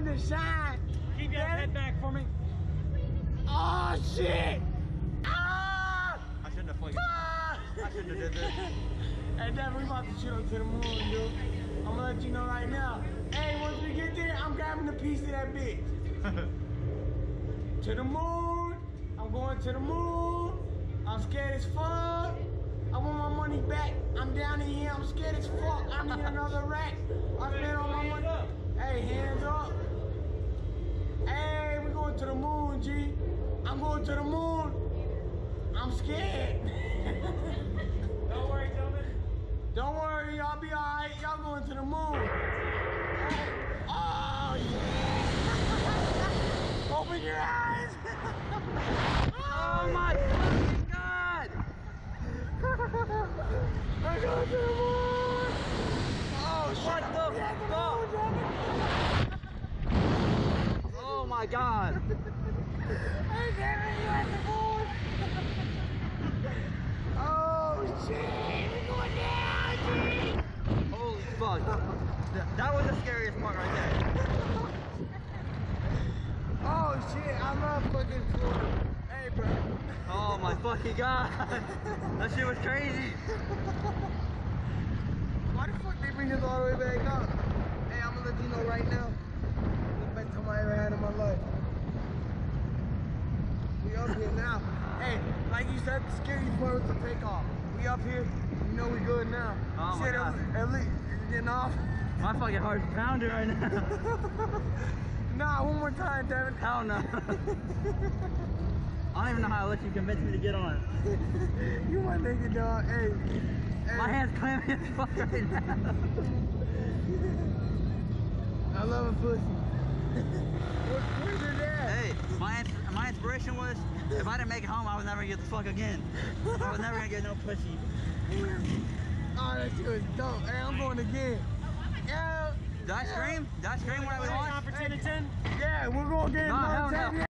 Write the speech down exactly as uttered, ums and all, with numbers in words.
time to shine. Keep your Damn. head back for me. Oh shit! Ah! I shouldn't have fucking. Ah! I shouldn't have did this. Hey, Dad, we about to shoot up to the moon, dude. I'm gonna let you know right now. Hey, once we get there, I'm grabbing a piece of that bitch. To the moon. I'm going to the moon. I'm scared as fuck. I want my money back. I'm down in here. I'm scared as fuck. I need another rack. I spent all my money. Hey, hands up. Hey, we going to the moon, G. I'm going to the moon. I'm scared. Don't worry, gentlemen. Don't worry, y'all be alright. Y'all going to the moon. Hey. Oh, yeah. Open your eyes. Oh my fucking god! We're going to the moon. Oh, shit. What the fuck? Oh my god! Hey, David, you at the moon. Oh, shit. We're going down, G. Holy fuck! That was the scariest part right there. Oh, shit. I love fucking Florida. Hey, bro. Oh my fucking god! That shit was crazy. Why the fuck they bring us all the way back up? Hey, I'm gonna let you know right now. The best time I ever had in my life. We up here now. Hey, like you said, the scariest part was the takeoff. We up here, you know we good now. Oh my Shit, God. At least you're getting off. My fucking heart's pounding right now. Nah, one more time, Devin. Hell no. I don't even know how to let you convince me to get on. You my nigga, dog. Hey. Hey. My hand's clammy as fuck right now. I love a pussy. Where, where's your dad? Hey, my ins- my inspiration was if I didn't make it home, I was never gonna get the fuck again. I was never gonna get no pussy. Oh, that shit was dope. Hey, I'm going again. Yeah. Did I scream? Did I scream when I was One on? for ten and ten. Yeah, we're gonna get Nah, another hell no. ten.